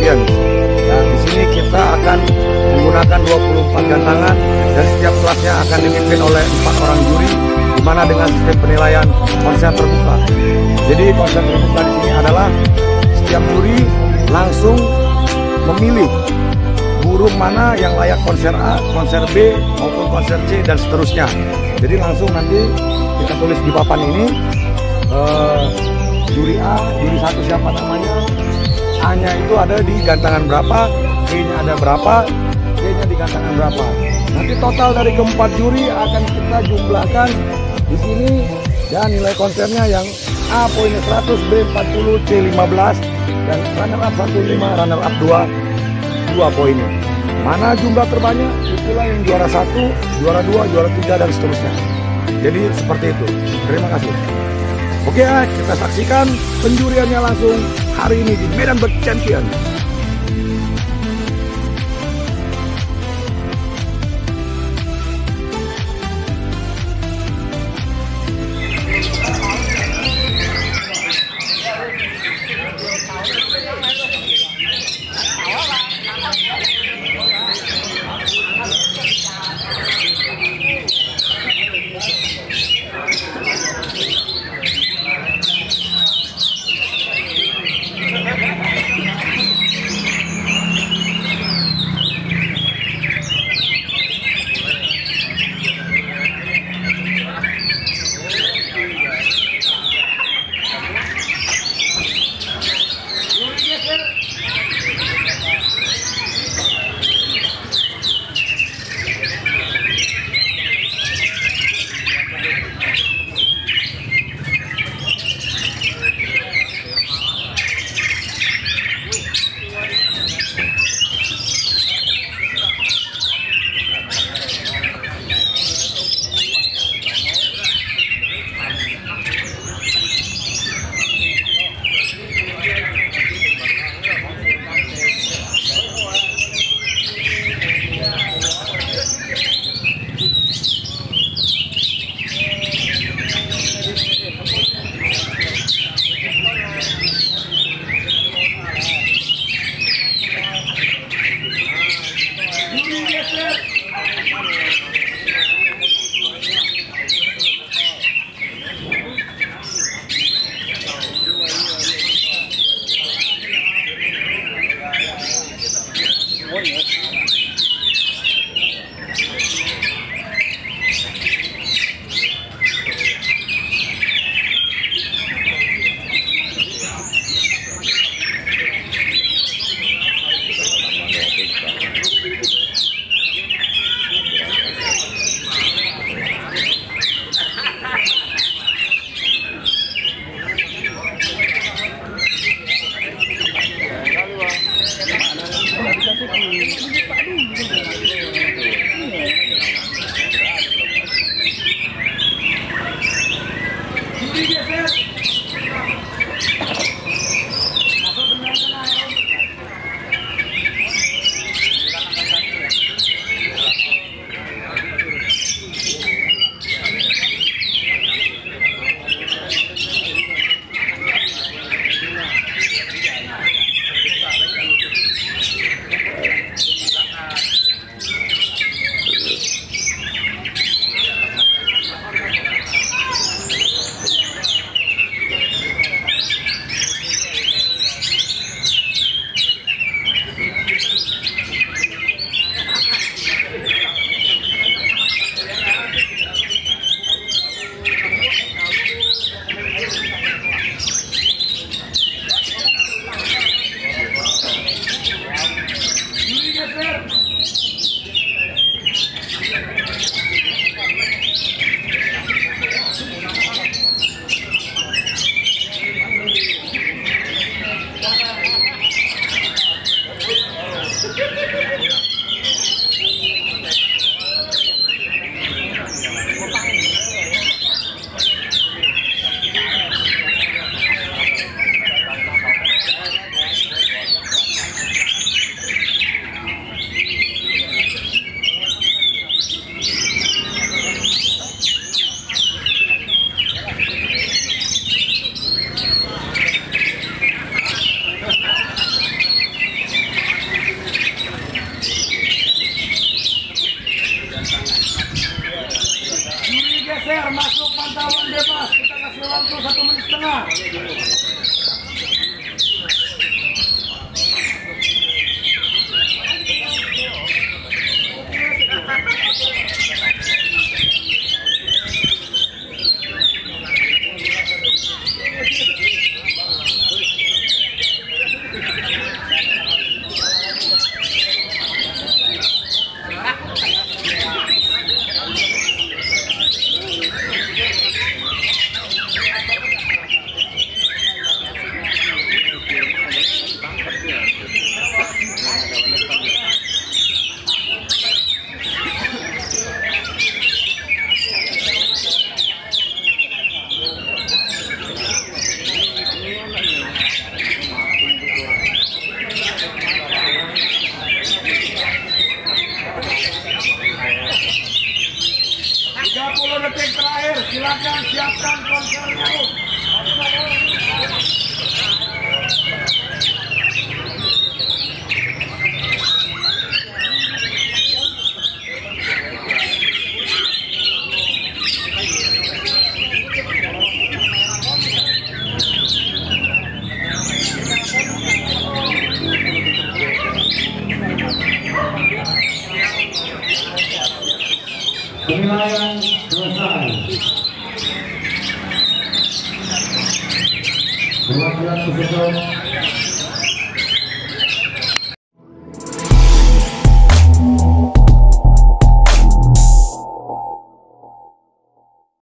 Champions. Ya, di sini kita akan menggunakan 24 gantangan dan setiap kelasnya akan dipimpin oleh 4 orang juri, di mana dengan sistem penilaian konser terbuka. Jadi konser terbuka di sini adalah setiap juri langsung memilih burung mana yang layak konser A, konser B, maupun konser C dan seterusnya. Jadi langsung nanti kita tulis di papan ini juri A, juri 1 siapa namanya, A-nya itu ada di gantangan berapa, B-nya ada berapa, C-nya di gantangan berapa. Nanti total dari keempat juri akan kita jumlahkan di sini dan nilai konsernya yang A poinnya 100, B 40, C 15 dan runner up 15, runner up 2 poinnya. Mana jumlah terbanyak itulah yang juara 1, juara 2, juara 3 dan seterusnya. Jadi seperti itu. Terima kasih. Oke, kita saksikan penjuriannya langsung hari ini di Medan Bird Champions. Penilaian selesai. Perwakilan peserta